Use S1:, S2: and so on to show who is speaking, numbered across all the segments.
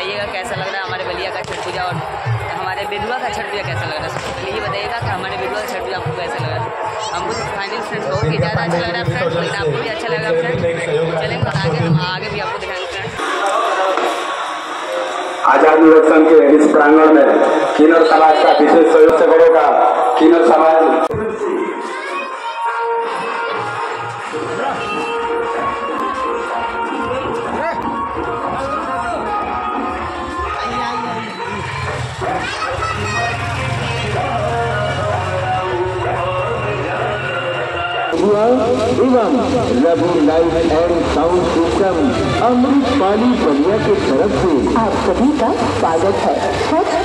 S1: बताइएगा कैसा लग रहा है हमारे बलिया का छठ पूजा और हमारे बेदुआ का छठ पूजा कैसा लग रहा है। सबसे पहले ये बताइएगा कि हमारे बेदुआ का छठ पूजा आपको कैसा लग रहा है। हमको तो फाइनल फ्रेंड्स बहुत ही ज़्यादा अच्छा लग रहा है फ्रेंड्स, लेकिन आपको भी अच्छा लग रहा है फ्रेंड्स। चलेंगे हम आगे भी आपको दिखाएंगे फ्रेंड्स।
S2: आजाद युवक संघ के इस प्रांगण में किन्नर समाज का विशेष सहयोग से बढ़ेगा। किन्नर समाज
S3: एवं Ravi light and sound system Amrit Pali Ballia की तरफ से आप सभी का स्वागत है।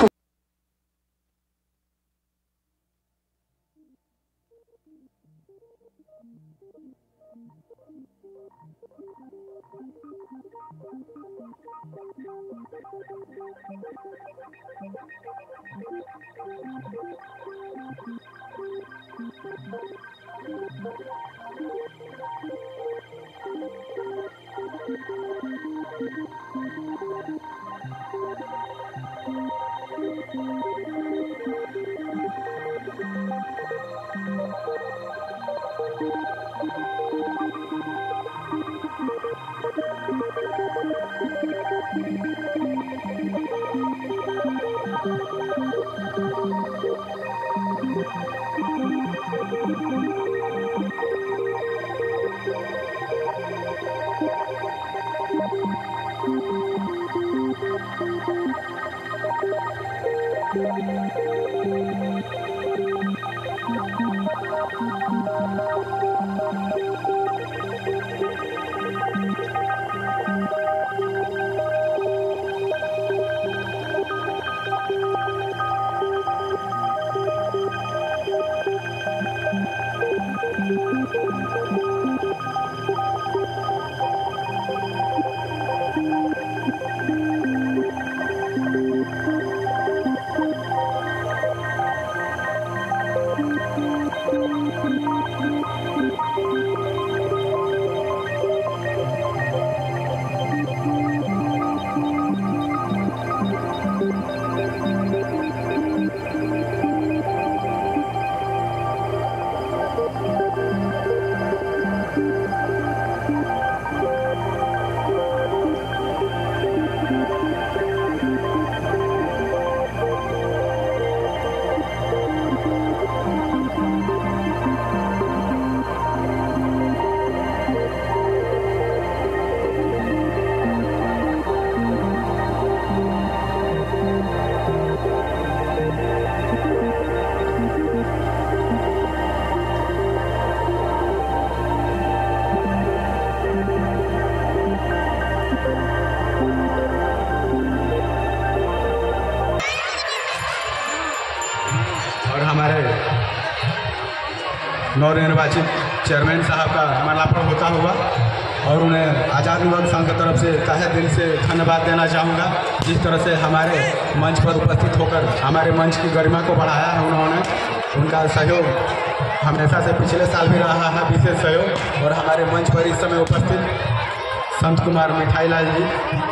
S2: नवनिर्वाचित चेयरमैन साहब का माल्यार्पण होता हुआ और उन्हें आज़ाद युवक संघ की तरफ से तहे दिल से धन्यवाद देना चाहूँगा। जिस तरह से हमारे मंच पर उपस्थित होकर हमारे मंच की गरिमा को बढ़ाया है उन्होंने, उनका सहयोग हमेशा से पिछले साल भी रहा है विशेष सहयोग। और हमारे मंच पर इस समय उपस्थित संत कुमार मिठाई लाल जी,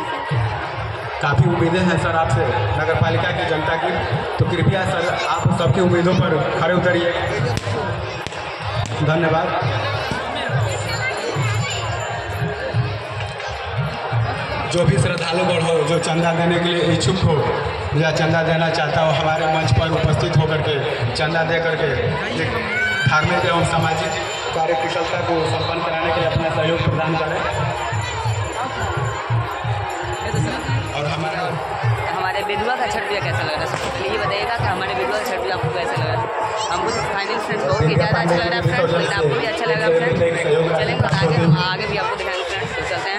S2: काफ़ी उम्मीदें हैं सर आपसे नगर पालिका की जनता की, तो कृपया सर आप सबकी उम्मीदों पर खरे उतरिए। धन्यवाद। जो भी श्रद्धालुगण हो जो चंदा देने के लिए इच्छुक हो या चंदा देना चाहता हो, हमारे मंच पर उपस्थित होकर के चंदा दे करके एक धार्मिक एवं सामाजिक कार्य कुशलता को संपन्न कराने के लिए अपना सहयोग प्रदान करें। और
S1: हमारे बेदुआ का छठ पूजा कैसा लग रहा है। सबसे पहले ये बताइएगा कि हमारे बेदुआ का छठ पूजा आपको कैसा लग रहा है। हमको तो फाइनल फ्रेंड्स बहुत ही ज़्यादा अच्छा लग रहा है फ्रेंड्स, लेकिन आपको भी अच्छा लग रहा है फ्रेंड्स। चलेंगे आगे भी आपको दिखाएंगे फ्रेंड्स। तो चलते हैं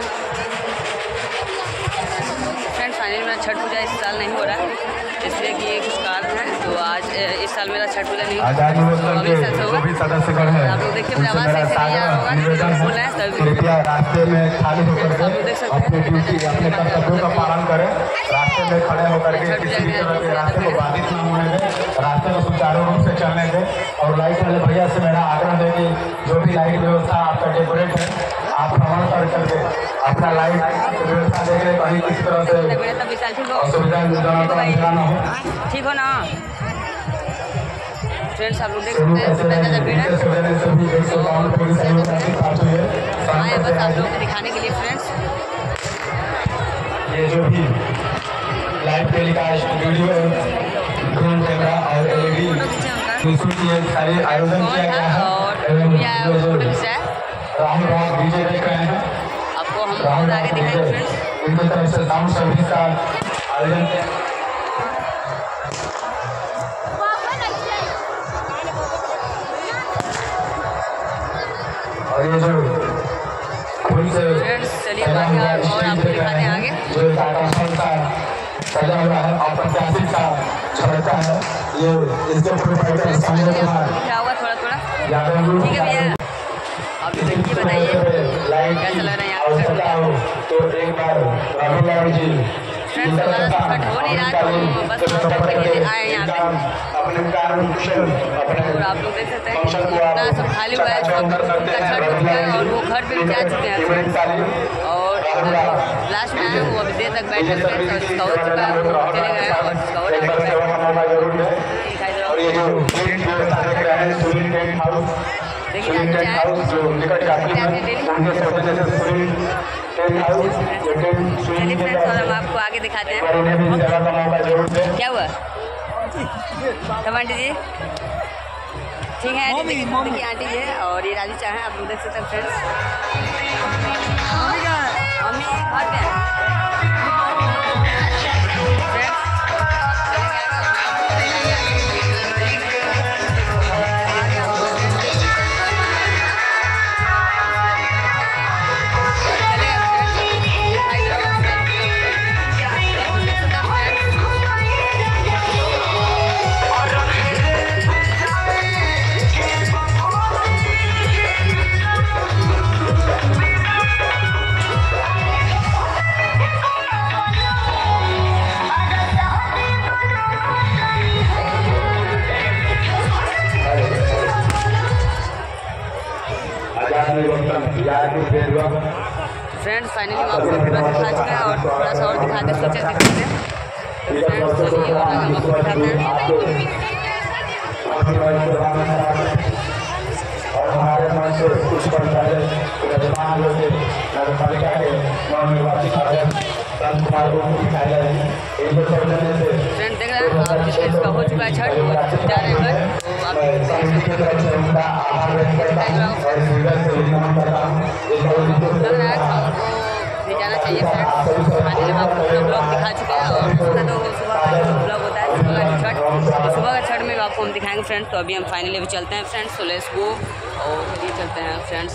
S1: फ्रेंड्स। फाइनल मेरा छठ पूजा इस साल नहीं हो रहा है, इसलिए कि ये कुछ कारण है, तो आज इस साल मेरा छठ पूजा नहीं
S2: होगा।
S1: आप लोग देखिए मेरा आवाज़ ऐसे नहीं आ रहा होगा, बोल रहे हैं तभी
S2: कृपया रास्ते में खाली होकर के अपनी ड्यूटी अपने कर्तव्यों का पालन करें। रास्ते में खड़े होकर के किसी भी तरह के रास्ते को बाधित न होने दें, रास्ते को सुचारू रूप से चलने दें। और लाइट वाले भैया से मेरा आग्रह है कि जो भी लाइट व्यवस्था आपका डेकोरेट है आप भ्रमण करके अपना लाइफ व्यवस्था देख रहे कहीं किसी तरह से असुविधा न हो।
S1: ठीक हो ना फ्रेंड्स? आप लोग देख सकते हैं कितना ज़्यादा भीड़ है। आए बस आप लोगों को दिखाने के लिए फ्रेंड्स।
S2: ये जो भी live telecast video drone camera और LED सारे आयोजन किया गया है। राहुल राव डीजे देख रहे हैं,
S1: आपको हम बहुत आगे दिखाएंगे फ्रेंड्स।
S2: उनकी तरफ से साउंड सर्विस का आयोजन किया। और ये जो फूल से
S1: चलिए बाकी और आपको दिखाते हैं आगे।
S2: जो आकर्षण का सजा हुआ है और प्रत्याशित का छड़ता है, ये इसके सामने
S1: क्या हुआ थोड़ा थोड़ा ठीक है भैया। अब ये बताइए कैसा लग रहा है यहाँ
S2: तो एक बार राहुल राव जी
S1: फ्रेंड्स हमारा छठ हो नहीं रहा तो बस छठ के लिए आए यहाँ पे।
S2: अपने कारण
S1: और आप लोग देख सकते हैं इतना सब खाली हुआ है, सब उनका छठ हो चुका है और वो घर पे भी जा चुके हैं फ्रेंड्स। और लास्ट में आए वो अभी देर तक बैठे फ्रेंड्स और जिसका हो चुका है वो चले गए और जिसका हो रहा है देखिए चलिए फ्रेंड्स और हम आपको आगे दिखाते हैं। क्या हुआ टमाटर जी? ठीक है देखिए आंटी जी और ये राजू चाहे आप लोग देख सकते हैं फ्रेंड्स। मम्मी घर पे फ्रेंड्स फाइनली हम आपको पूरा दिखा चुके हैं और थोड़ा सा और दिखाते सोचे दिखाते हैं फ्रेंड्स। चलिए और हम आपको दिखाते हैं।
S2: और हमारे मन से कुछ फ्रेंड्स
S1: देख रहे हैं आप इसका हो चुका है छठ जा रहे हैं घर तो आप भी जाना चाहिए फ्रेंड्स। फाइनली हम आपको पूरा ब्लॉग दिखा चुके हैं और उसका तो सुबह का ब्लॉग होता है सुबह का छठ, तो सुबह का छठ में आपको हम दिखाएंगे फ्रेंड्स। तो अभी हम फाइनली अभी चलते हैं फ्रेंड्स, तो लेट्स गो और ये चलते हैं फ्रेंड्स।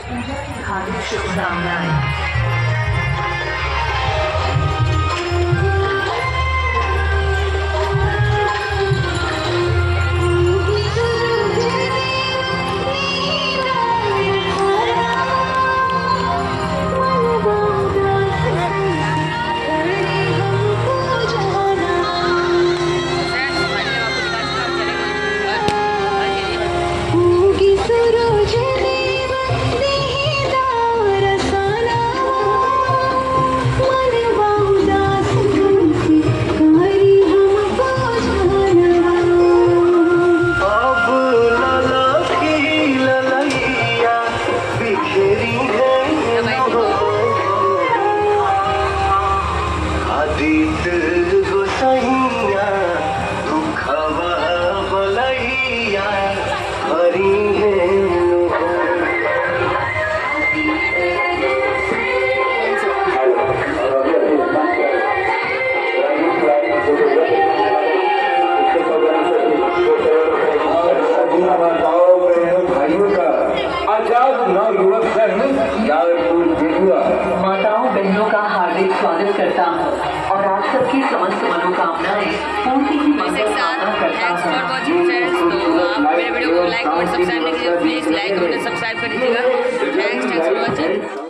S4: माताओं बहनों का हार्दिक स्वागत करता हूँ और आप सबकी समस्त मनोकामनाएं पूर्ति की मंगल कामना करता हूँ।
S1: तो आप मेरे वीडियो को लाइक और सब्सक्राइब नहीं कीजिए, प्लीज लाइक और सब्सक्राइब कर दीजिएगा। Thanks for watching.